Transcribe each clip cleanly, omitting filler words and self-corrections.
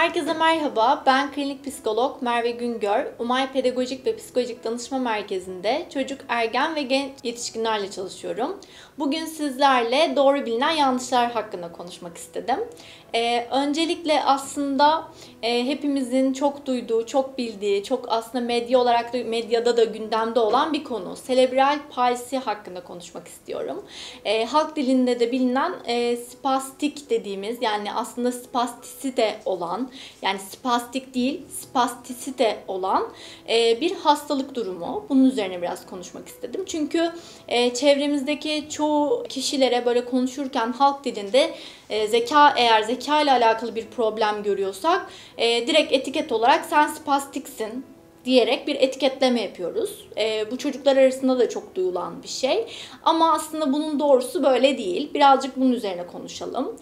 Herkese merhaba, ben klinik psikolog Merve Güngör, Umay Pedagojik ve Psikolojik Danışma Merkezi'nde çocuk, ergen ve genç yetişkinlerle çalışıyorum. Bugün sizlerle doğru bilinen yanlışlar hakkında konuşmak istedim. Öncelikle aslında hepimizin çok duyduğu, çok bildiği, çok aslında medya olarak da medyada da gündemde olan bir konu. Serebral palsi hakkında konuşmak istiyorum. Halk dilinde de bilinen spastik dediğimiz, yani aslında spastisite olan, yani spastik değil spastisite olan bir hastalık durumu. Bunun üzerine biraz konuşmak istedim. Çünkü çevremizdeki çoğu kişilere böyle konuşurken halk dilinde eğer zeka ile alakalı bir problem görüyorsak direkt etiket olarak sen spastiksin diyerek bir etiketleme yapıyoruz. Bu çocuklar arasında da çok duyulan bir şey. Ama aslında bunun doğrusu böyle değil. Birazcık bunun üzerine konuşalım.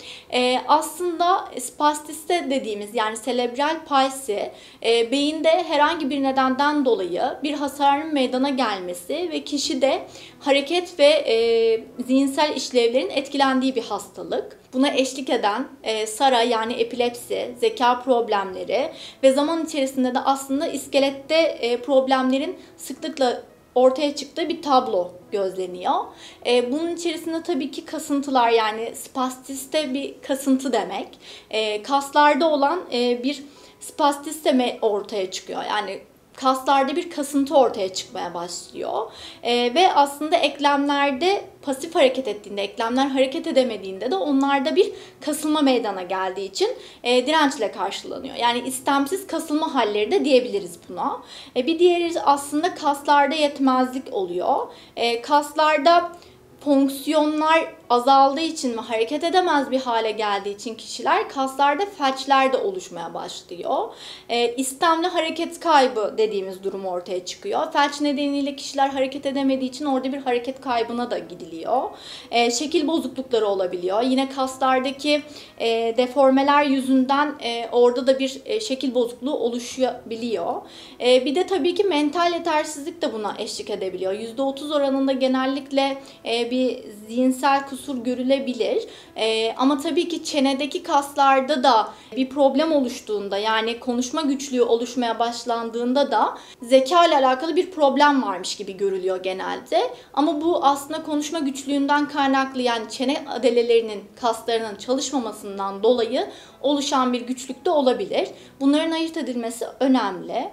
Aslında spastisite dediğimiz, yani serebral palsi, beyinde herhangi bir nedenden dolayı bir hasarın meydana gelmesi ve kişide hareket ve zihinsel işlevlerin etkilendiği bir hastalık. Buna eşlik eden SARA, yani epilepsi, zeka problemleri ve zaman içerisinde de aslında iskelette problemlerin sıklıkla ortaya çıktığı bir tablo gözleniyor. Bunun içerisinde tabii ki kasıntılar, yani spastisite bir kasıntı demek. Kaslarda olan bir spastisite ortaya çıkıyor. Yani kaslarda bir kasıntı ortaya çıkmaya başlıyor. Ve aslında eklemlerde pasif hareket ettiğinde, eklemler hareket edemediğinde de onlarda bir kasılma meydana geldiği için dirençle karşılanıyor. Yani istemsiz kasılma halleri de diyebiliriz buna. Bir diğeri aslında kaslarda yetmezlik oluyor. Kaslarda fonksiyonlar azaldığı için ve hareket edemez bir hale geldiği için kişiler kaslarda felçler de oluşmaya başlıyor. İstemli hareket kaybı dediğimiz durum ortaya çıkıyor. Felç nedeniyle kişiler hareket edemediği için orada bir hareket kaybına da gidiliyor. Şekil bozuklukları olabiliyor. Yine kaslardaki deformeler yüzünden orada da bir şekil bozukluğu oluşabiliyor. Bir de tabii ki mental yetersizlik de buna eşlik edebiliyor. %30 oranında genellikle bir zihinsel kusur görülebilir. Ama tabii ki çenedeki kaslarda da bir problem oluştuğunda, yani konuşma güçlüğü oluşmaya başlandığında da zeka ile alakalı bir problem varmış gibi görülüyor genelde. Ama bu aslında konuşma güçlüğünden kaynaklı, yani çene adelelerinin, kaslarının çalışmamasından dolayı oluşan bir güçlük de olabilir. Bunların ayırt edilmesi önemli.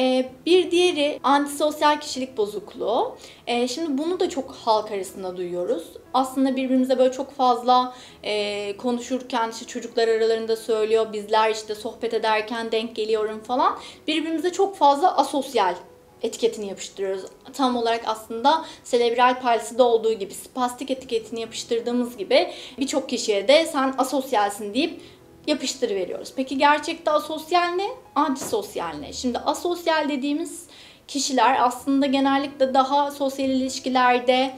Bir diğeri antisosyal kişilik bozukluğu. Şimdi bunu da çok halk arasında duyuyoruz. Aslında birbirimize böyle çok fazla konuşurken işte çocuklar aralarında söylüyor, bizler işte sohbet ederken denk geliyorum falan. Birbirimize çok fazla asosyal etiketini yapıştırıyoruz. Tam olarak aslında serebral palside olduğu gibi, spastik etiketini yapıştırdığımız gibi birçok kişiye de sen asosyalsin deyip yapıştırıveriyoruz. Peki gerçekte asosyal ne? Antisosyal ne? Şimdi asosyal dediğimiz kişiler aslında genellikle daha sosyal ilişkilerde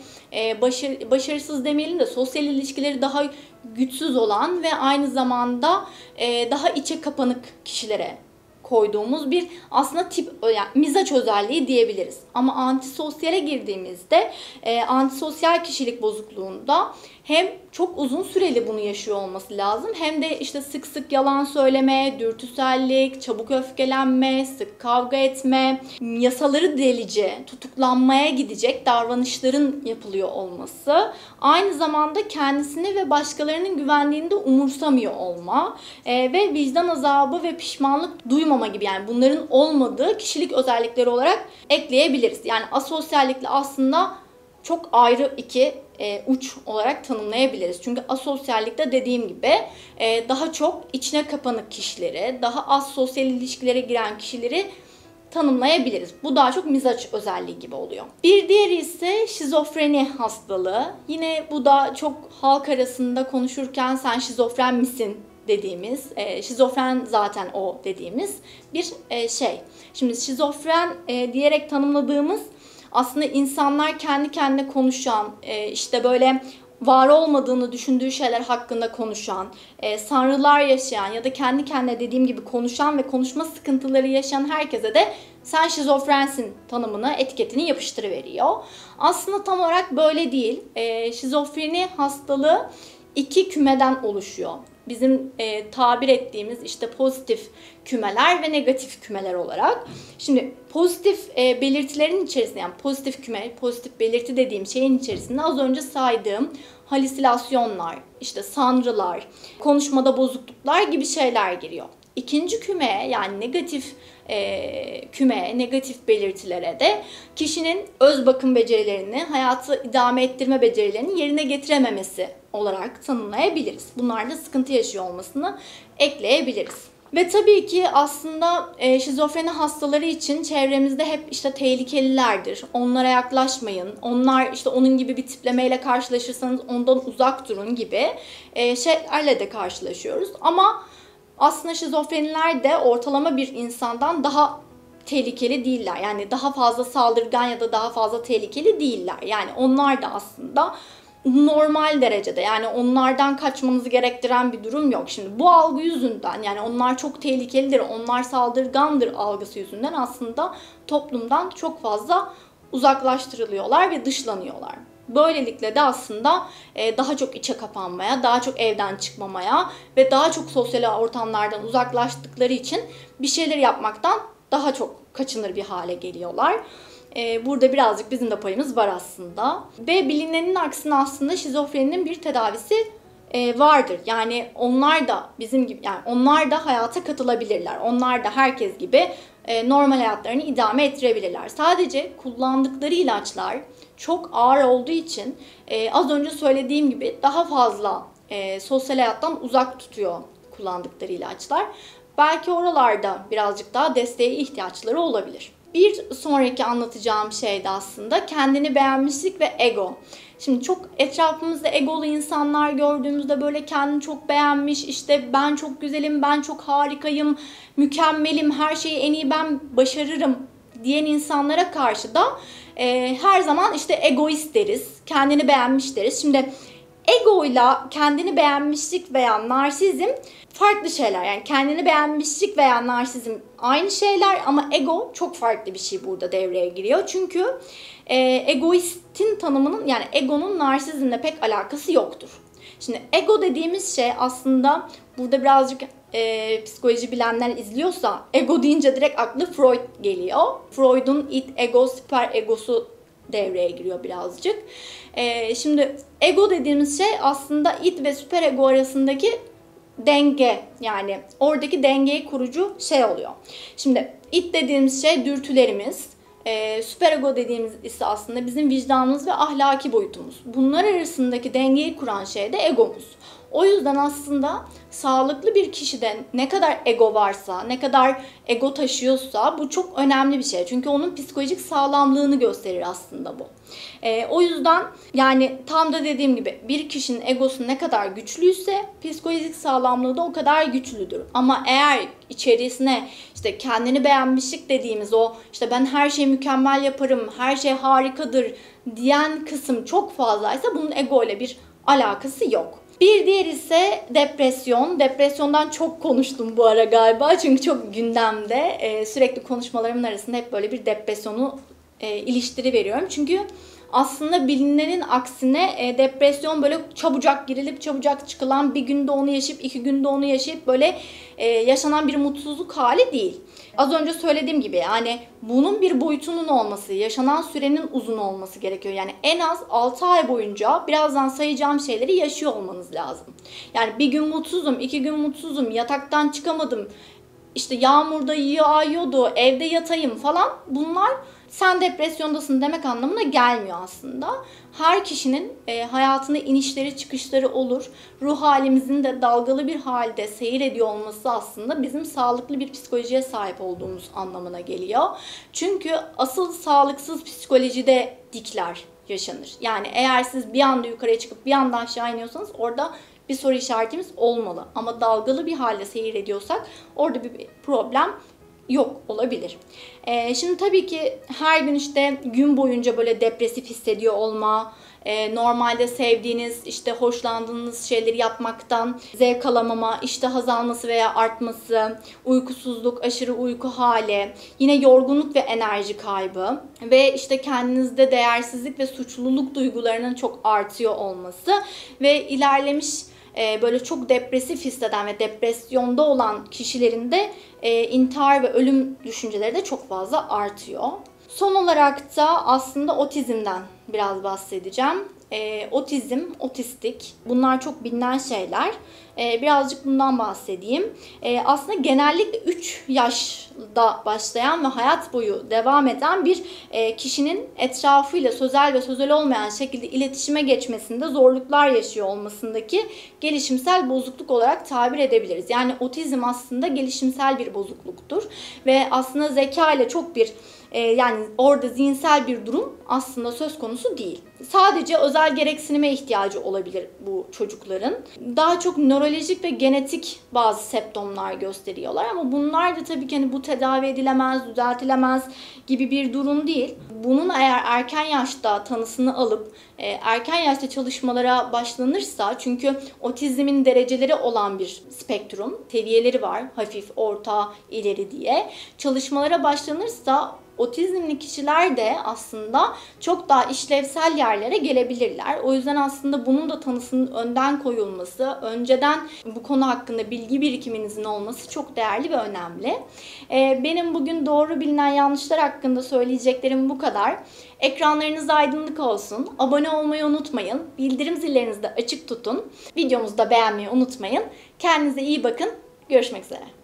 başarısız demeyelim de sosyal ilişkileri daha güçsüz olan ve aynı zamanda daha içe kapanık kişilere koyduğumuz bir aslında tip, yani mizaç özelliği diyebiliriz. Ama antisosyale girdiğimizde antisosyal kişilik bozukluğunda hem çok uzun süreli bunu yaşıyor olması lazım, hem de işte sık sık yalan söyleme, dürtüsellik, çabuk öfkelenme, sık kavga etme, yasaları delice, tutuklanmaya gidecek davranışların yapılıyor olması, aynı zamanda kendisini ve başkalarının güvenliğini de umursamıyor olma ve vicdan azabı ve pişmanlık duymama gibi, yani bunların olmadığı kişilik özellikleri olarak ekleyebiliriz. Yani asosyallikle aslında çok ayrı iki uç olarak tanımlayabiliriz. Çünkü asosyallikte dediğim gibi daha çok içine kapanık kişileri, daha az sosyal ilişkilere giren kişileri tanımlayabiliriz. Bu daha çok mizaç özelliği gibi oluyor. Bir diğeri ise şizofreni hastalığı. Yine bu da çok halk arasında konuşurken sen şizofren misin dediğimiz, şizofren zaten o dediğimiz bir şey. Şimdi şizofren diyerek tanımladığımız aslında insanlar kendi kendine konuşan, işte böyle var olmadığını düşündüğü şeyler hakkında konuşan, sanrılar yaşayan ya da kendi kendine dediğim gibi konuşan ve konuşma sıkıntıları yaşayan herkese de sen şizofrensin tanımını, etiketini yapıştırıveriyor. Aslında tam olarak böyle değil. Şizofreni hastalığı iki kümeden oluşuyor. Bizim tabir ettiğimiz işte pozitif kümeler ve negatif kümeler olarak. Şimdi pozitif belirtilerin içerisinde, yani pozitif küme, pozitif belirti dediğim şeyin içerisinde az önce saydığım halüsinasyonlar, işte sanrılar, konuşmada bozukluklar gibi şeyler giriyor. İkinci kümeye, yani negatif kümeye, negatif belirtilere de kişinin öz bakım becerilerini, hayatı idame ettirme becerilerini yerine getirememesi olarak tanımlayabiliriz. Bunlarda sıkıntı yaşıyor olmasını ekleyebiliriz. Ve tabii ki aslında şizofreni hastaları için çevremizde hep işte tehlikelilerdir, onlara yaklaşmayın, onlar işte onun gibi bir tiplemeyle karşılaşırsanız ondan uzak durun gibi şeylerle de karşılaşıyoruz. Ama aslında şizofreniler de ortalama bir insandan daha tehlikeli değiller. Yani daha fazla saldırgan ya da daha fazla tehlikeli değiller. Yani onlar da aslında normal derecede, yani onlardan kaçmanızı gerektiren bir durum yok. Şimdi bu algı yüzünden, yani onlar çok tehlikelidir, onlar saldırgandır algısı yüzünden aslında toplumdan çok fazla uzaklaştırılıyorlar ve dışlanıyorlar. Böylelikle de aslında daha çok içe kapanmaya, daha çok evden çıkmamaya ve daha çok sosyal ortamlardan uzaklaştıkları için bir şeyler yapmaktan daha çok kaçınır bir hale geliyorlar. Burada birazcık bizim de payımız var aslında. Ve bilinenin aksine aslında şizofreninin bir tedavisi vardır. Yani onlar da bizim gibi, yani onlar da hayata katılabilirler. Onlar da herkes gibi normal hayatlarını idame ettirebilirler. Sadece kullandıkları ilaçlar çok ağır olduğu için az önce söylediğim gibi daha fazla sosyal hayattan uzak tutuyor kullandıkları ilaçlar. Belki oralarda birazcık daha desteğe ihtiyaçları olabilir. Bir sonraki anlatacağım şey de aslında kendini beğenmişlik ve ego. Şimdi çok etrafımızda egolu insanlar gördüğümüzde böyle kendini çok beğenmiş, işte ben çok güzelim, ben çok harikayım, mükemmelim, her şeyi en iyi ben başarırım diyen insanlara karşı da her zaman işte egoist deriz, kendini beğenmiş deriz. Şimdi egoyla kendini beğenmişlik veya narsizm farklı şeyler. Yani kendini beğenmişlik veya narsizm aynı şeyler ama ego çok farklı bir şey burada devreye giriyor. Çünkü egoistin tanımının, yani egonun narsizmle pek alakası yoktur. Şimdi ego dediğimiz şey aslında burada birazcık psikoloji bilenler izliyorsa ego deyince direkt aklı Freud geliyor. Freud'un id, ego, süper egosu devreye giriyor birazcık. Şimdi ego dediğimiz şey aslında id ve süper ego arasındaki denge, yani oradaki dengeyi kurucu şey oluyor. Şimdi id dediğimiz şey dürtülerimiz, süperego dediğimiz ise aslında bizim vicdanımız ve ahlaki boyutumuz. Bunlar arasındaki dengeyi kuran şey de egomuz. O yüzden aslında sağlıklı bir kişide ne kadar ego varsa, ne kadar ego taşıyorsa bu çok önemli bir şey. Çünkü onun psikolojik sağlamlığını gösterir aslında bu. O yüzden yani tam da dediğim gibi bir kişinin egosu ne kadar güçlüyse psikolojik sağlamlığı da o kadar güçlüdür. Ama eğer içerisine işte kendini beğenmişlik dediğimiz o işte ben her şeyi mükemmel yaparım, her şey harikadır diyen kısım çok fazlaysa bunun ego ile bir alakası yok. Bir diğer ise depresyon. Depresyondan çok konuştum bu ara galiba çünkü çok gündemde. Sürekli konuşmalarımın arasında hep böyle bir depresyonu iliştiri veriyorum. Çünkü aslında bilinenin aksine depresyon böyle çabucak girilip çabucak çıkılan, bir günde onu yaşayıp 2 günde onu yaşayıp böyle yaşanan bir mutsuzluk hali değil. Az önce söylediğim gibi yani bunun bir boyutunun olması, yaşanan sürenin uzun olması gerekiyor. Yani en az 6 ay boyunca birazdan sayacağım şeyleri yaşıyor olmanız lazım. Yani bir gün mutsuzum, 2 gün mutsuzum, yataktan çıkamadım, işte yağmurda yağıyordu, evde yatayım falan, bunlar sen depresyondasın demek anlamına gelmiyor aslında. Her kişinin hayatında inişleri çıkışları olur. Ruh halimizin de dalgalı bir halde seyir ediyor olması aslında bizim sağlıklı bir psikolojiye sahip olduğumuz anlamına geliyor. Çünkü asıl sağlıksız psikolojide dikler yaşanır. Yani eğer siz bir anda yukarıya çıkıp bir anda aşağı iniyorsanız orada bir soru işaretimiz olmalı. Ama dalgalı bir halde seyir ediyorsak orada bir problem yok olabilir. Şimdi tabii ki her gün işte gün boyunca böyle depresif hissediyor olma, normalde sevdiğiniz, işte hoşlandığınız şeyleri yapmaktan zevk alamama, iştah azalması veya artması, uykusuzluk, aşırı uyku hali, yine yorgunluk ve enerji kaybı ve işte kendinizde değersizlik ve suçluluk duygularının çok artıyor olması ve ilerlemiş böyle çok depresif hisseden ve depresyonda olan kişilerin de intihar ve ölüm düşünceleri de çok fazla artıyor. Son olarak da aslında otizmden biraz bahsedeceğim. Otizm, otistik, bunlar çok bilinen şeyler. Birazcık bundan bahsedeyim. Aslında genellikle 3 yaşta başlayan ve hayat boyu devam eden bir kişinin etrafıyla sözel ve sözel olmayan şekilde iletişime geçmesinde zorluklar yaşıyor olmasındaki gelişimsel bozukluk olarak tabir edebiliriz. Yani otizm aslında gelişimsel bir bozukluktur ve aslında zeka ile çok bir yani orada zihinsel bir durum aslında söz konusu değil. Sadece özel gereksinime ihtiyacı olabilir bu çocukların. Daha çok nörolojik ve genetik bazı semptomlar gösteriyorlar ama bunlar da tabii ki hani bu tedavi edilemez, düzeltilemez gibi bir durum değil. Bunun eğer erken yaşta tanısını alıp erken yaşta çalışmalara başlanırsa, çünkü otizmin dereceleri olan bir spektrum, seviyeleri var, hafif, orta, ileri diye. Çalışmalara başlanırsa otizmli kişiler de aslında çok daha işlevsel yerlere gelebilirler. O yüzden aslında bunun da tanısının önden koyulması, önceden bu konu hakkında bilgi birikiminizin olması çok değerli ve önemli. Benim bugün doğru bilinen yanlışlar hakkında söyleyeceklerim bu kadar. Ekranlarınız aydınlık olsun. Abone olmayı unutmayın. Bildirim zillerinizi de açık tutun. Videomuzu da beğenmeyi unutmayın. Kendinize iyi bakın. Görüşmek üzere.